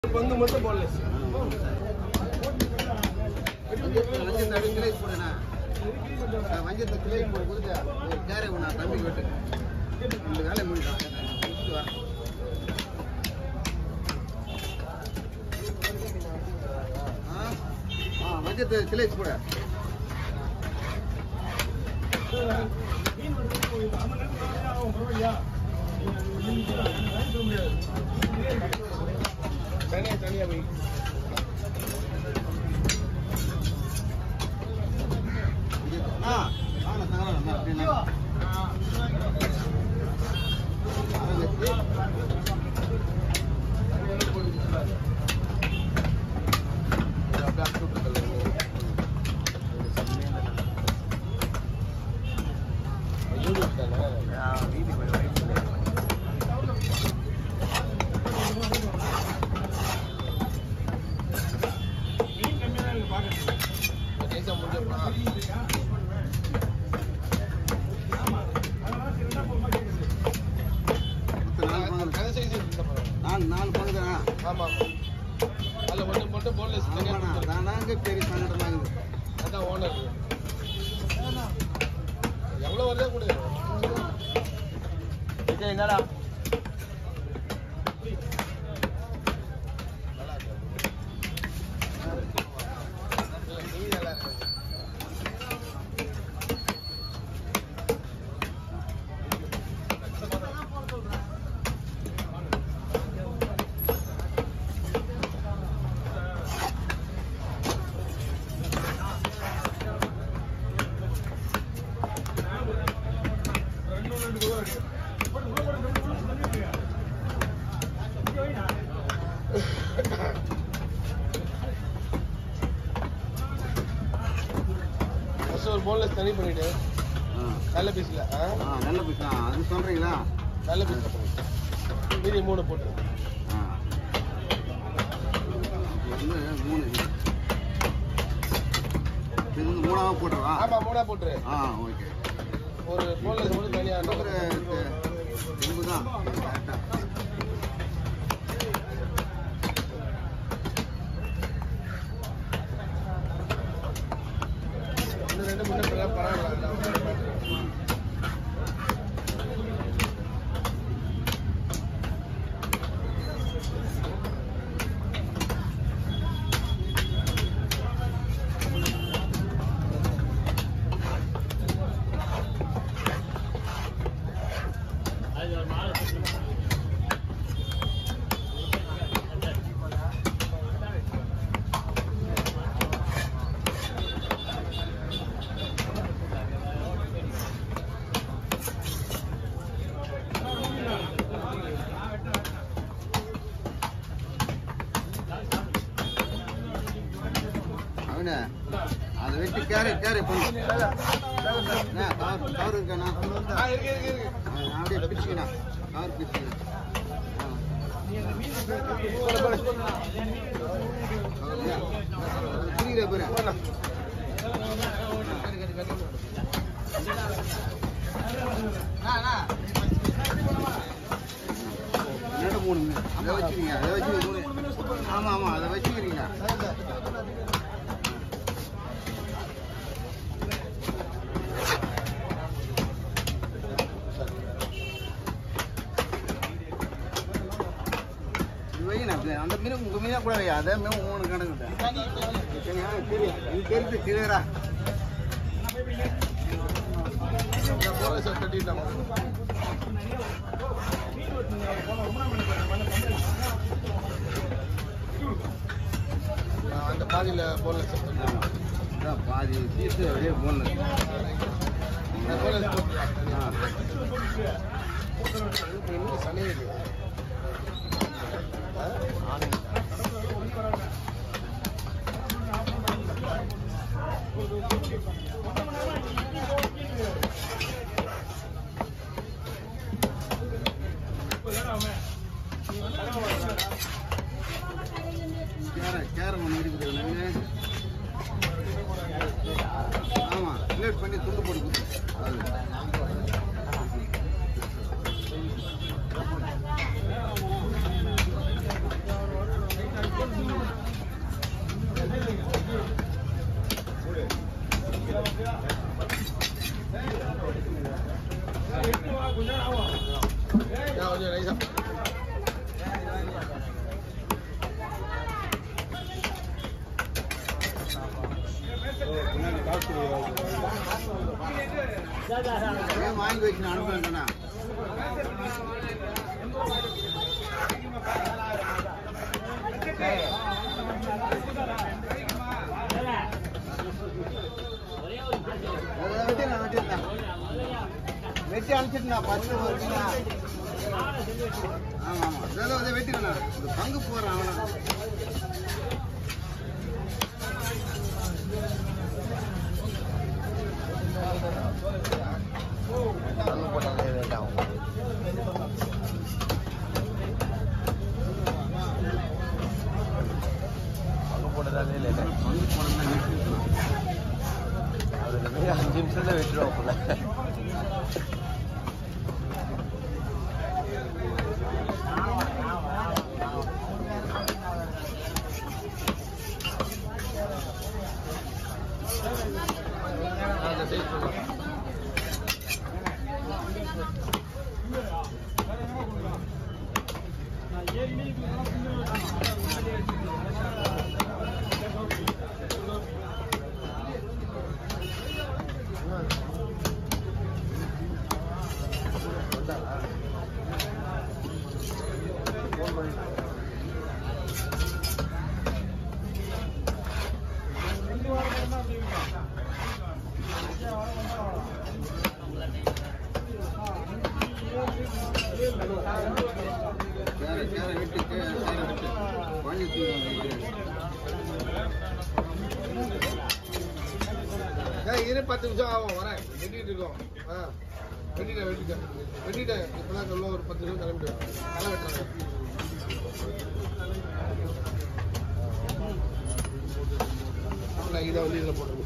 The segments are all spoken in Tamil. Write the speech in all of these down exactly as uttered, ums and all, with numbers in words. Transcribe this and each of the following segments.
பங்கு மட்டும் போடலஸ் வஞ்சத்தை கிளை போடுனா வஞ்சத்தை கிளை போட கொடுத்து ஒரு கேரை ஒன்றா தம்பி வெட்டு இந்த வேலை முடியும் ஆ வஞ்சத்தை கிளை போட தனியா தனியா போய் ஆ ஆனா தங்கலாம் அப்படின்னா நாலு நாலு பங்கு தானா? ஆமாம் அதில் மட்டும் மட்டும் போன்லெஸ் நானாங்க பெரிய சங்கடமாக இருக்குது. அதான் ஓனர் எவ்வளோ வருதா கூட என்னடா ஒரு போன்லெஸ் தனி பண்ணிட்டு நல்ல பீஸ்ல நல்ல பீஸ் அது சொல்றீங்களா? நல்ல பீஸ் மீதி மூணு போட்டு மூணு இது மூணாவா போட்டுருவா? ஆமா மூணா போட்டுரு. ஆ ஓகே. ஒரு போன்லெஸ் மட்டும் தனியா இதுதான் ரெண்டு மூணு பரவாயில்ல. அதை வச்சு கேரி கேரி பண்ணு. கவர் இருக்காண்ணா? அப்படியே பிரிச்சுக்கண்ணா. கவர் பிரிச்சுக்கண்ணா. புரியுதா பேரு? ரெண்டு மூணு அதை வச்சுக்கிறீங்க அதை வச்சுக்கிறீங்க. ஆமா ஆமா அதை வச்சுக்கிறீங்க. அந்த மீன் உங்க மீனா கூட அதை மீன் மூணு கணக்கு தெரியுது கிளியரா அந்த பாதியில போன்லெஸ் பாதி பீஸ் அப்படியே போன்லெஸ் சனி இருக்கு. கேரம் ஒன்று இருக்குது. ஆமா பிளேட் பண்ணி துண்டு போட்டு ஏன் வாங்கி வச்சு நான் அனுப்புறேன்ண்ணா வெட்டி அனுப்பிச்சுட்டுண்ணா பத்து வருஷம்ண்ணா ஆமாம் ஆமாம் இதெல்லாம் வந்து வெட்டிக்கண்ணா இந்த பங்கு போடுறான் அவனா பங்கு போட்டாலே ரேட் ஆகும் பங்கு போட்டதாலே லேட் ஆகும் பங்கு போனோம்னா வெட்டிருக்கலாம் அது அஞ்சு நிமிஷத்துல வெட்டிடுவோம் போல இரு பத்து நிமிஷம் ஆகும் வரேன் வெட்டிட்டு இருக்கோம் ஆ வெட்டிட்டேன் வெட்டிட்டேன் வெட்டிட்டேன் இப்போதான் சொல்ல ஒரு பத்து நிமிஷம் கிளம்பிடுவேன் களை வெட்டுறாங்க இதை வந்து இதில் போட்டு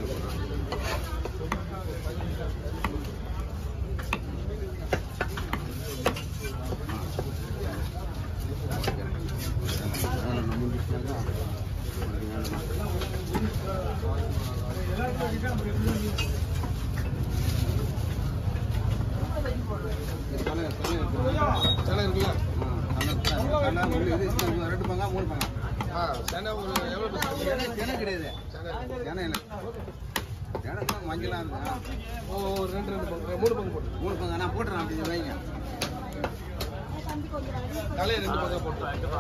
ரெண்டு பங்கா மூணு பங்கா ஆ சென்னை ஒரு எவ்வளோ சென்னை கிடையாது சென்னை இல்லை சென்னை மஞ்சளாக இருக்குங்க ஓ ரெண்டு ரெண்டு பங்கு மூணு பங்கு போட்டு மூணு பங்கா நான் போட்டுறேன் அப்படி வைங்க தலையை ரெண்டு பங்கா போட்டு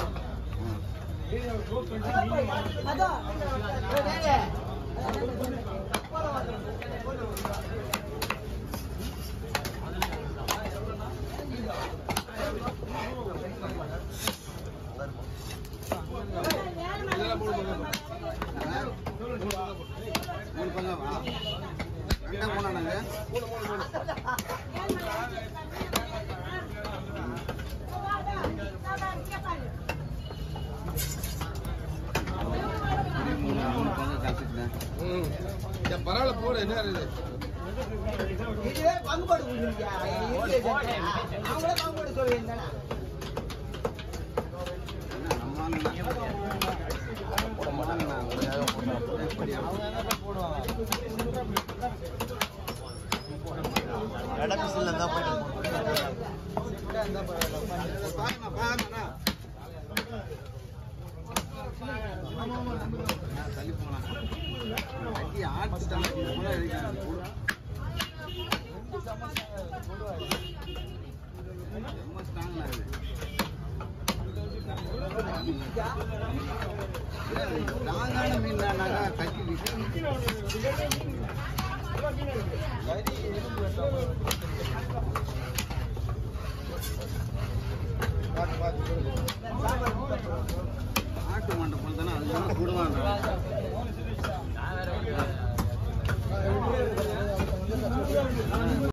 மூணு பங்கா ரெண்டா மூணா நாங்க மூணு மூணு மூணு பரவாயில்ல போடு என்ன இருக்குது பங்குபாடு சொல்லுங்க தள்ளி போலாம் மீன்